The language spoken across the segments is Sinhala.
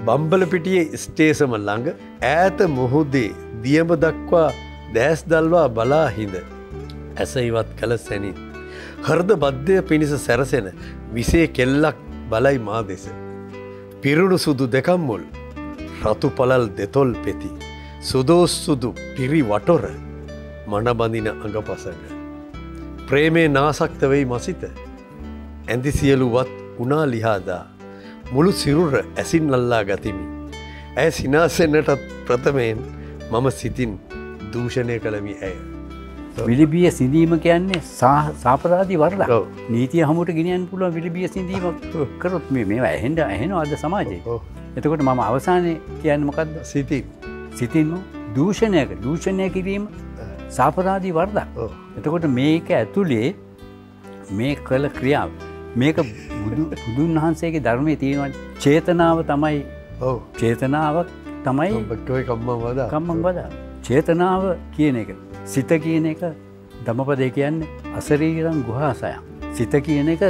බම්බලපිටියේ ස්ටේසම ළඟ ඈත මුහුදේ දියඹ දක්වා දැස් දල්වා බලා හිඳ ඇස ඉවත් කළ සැනින් හෘද බද්ධය පිණිස සැරසෙන විසේ කෙල්ලක් බලයි මා දෙස පිරුණු සුදු දෙකම් මුල් රතු පළල් දෙතොල් පෙති සුදෝස් සුදු පිරි වටොර මනබඳින අඟපසඟ ප්‍රේමේ නාසක්ත වෙයි මසිත ඇඳි සියලුවත් උනා ලිහාදා මුළු සිරුර ඇසින් අල්ලා ගතිමි ඇය සිනාසෙන්නටත් ප්‍රථමයෙන් මම සිතින් දූෂණය කළමි ඇය විලිබිය සිඳීම කියන්නේ සාපරාධී වරදක්. නීතිය හමුවට ගෙනියන්න පුළුවන් විලිබිය සිඳීම කරොත් මේවා ඇහෙනවා අද සමාජයේ. එතකොට මම අවසානයේ කියන්නේ මොකද්ද? සිතින්ම දූෂණය කිරීම සාපරාධී වරදක්. එතකොට මේක ඇතුලේ මේ කළ ක්‍රියාව මේක බුදුන් වහන්සේගේ ධර්මයේ තියෙන චේතනාව තමයි. චේතනාව තමයි කම්මං වදා. චේතනාව කියන එක සිත කියන එක ධම්මපදේ කියන්නේ අසරීරං ගුහාසයං. සිත කියන එක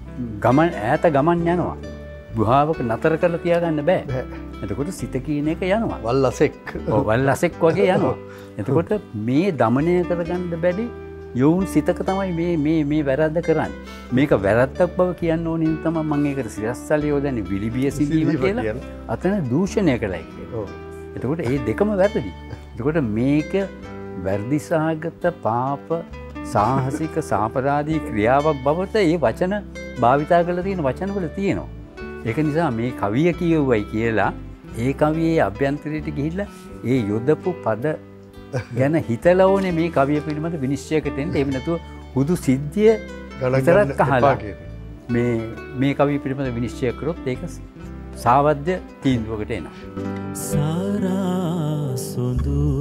ඈත ගමන් යනවා. ගුහාවක නතර කරලා තියාගන්න බෑ. එතකොට සිත කියන එක යනවා. වල්ලසෙක් වගේ යනවා. එතකොට මේ দমনය කරගන්න බැරි යෝන් සිතක තමයි මේ වැරද්ද කරන්නේ. මේක වැරද්දක් බව කියන්න ඕනේ තමයි මම ඒකට සිරස්සල යොදන්නේ විලිබිය සිඳීම කියලා. අතන දූෂණය කළයි කියලා. එතකොට මේ දෙකම වැරදි. එතකොට මේක වැරදි සහගත පාප සාහසික සාපරාධී ක්‍රියාවක් බවට ඒ වචන භාවිතා කරලා තියෙන වචනවල තියෙනවා. ඒක නිසා මේ කවිය කියුවයි කියලා ඒ කවියේ අභ්‍යන්තරයට ගිහිල්ලා ඒ යොදපු පද ගැන හිතලා ඕනේ මේ කවිය පිළිබඳ විනිශ්චයකට එන්න. එහෙම නැතුව හුදු සිද්ධිය විතරක් අහලා මේ කවිය පිළිබඳ විනිශ්චය කරොත් ඒක සාවද්‍ය තීන්දුවකට එනවා. සාරා සොඳු